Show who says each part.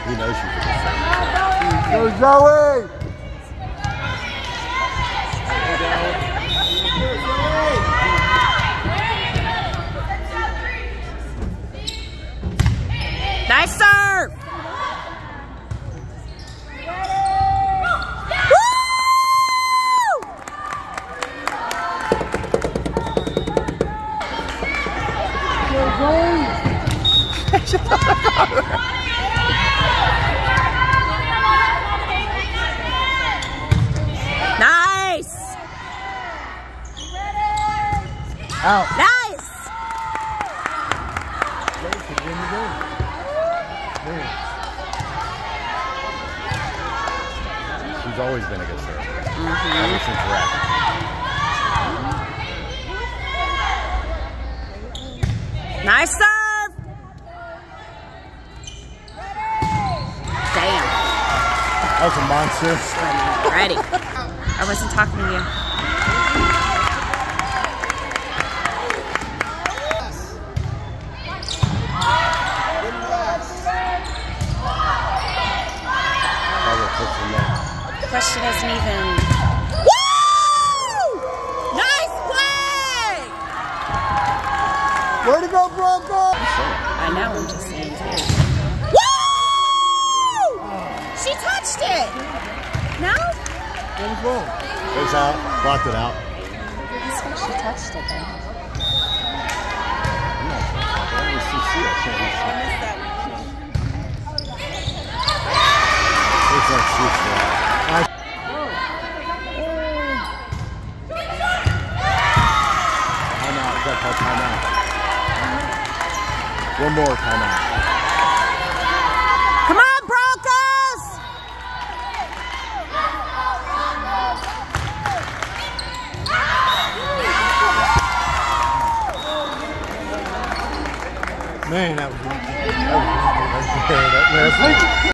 Speaker 1: He knows you for the same.
Speaker 2: Go Zoe!
Speaker 3: Nice serve! Nice!
Speaker 2: Out.
Speaker 3: Nice!
Speaker 1: She's always been a good server. Ever since rec.
Speaker 3: Nice serve! Damn.
Speaker 2: That was a monster.
Speaker 3: Ready. I wasn't talking to you. The question isn't even... Woo! Nice play!
Speaker 2: Way to go, Bronco!
Speaker 3: I know, I'm just saying too. Woo! She touched it! No?
Speaker 2: What was wrong?
Speaker 1: It was out. Blocked it out.
Speaker 3: I swear she touched it then.
Speaker 1: I'm not sure. I only see C. I can't see. It's like C. Timeout. You gotta call timeout. One more timeout.
Speaker 3: Come on, Broncos!
Speaker 2: Man, that was right there. That last week.